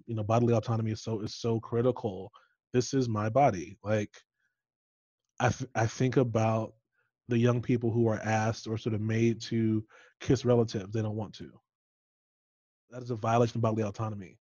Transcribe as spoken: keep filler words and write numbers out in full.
you know, bodily autonomy is so is so critical. This is my body. Like, I th- I think about the young people who are asked or sort of made to kiss relatives they don't want to. That is a violation of bodily autonomy.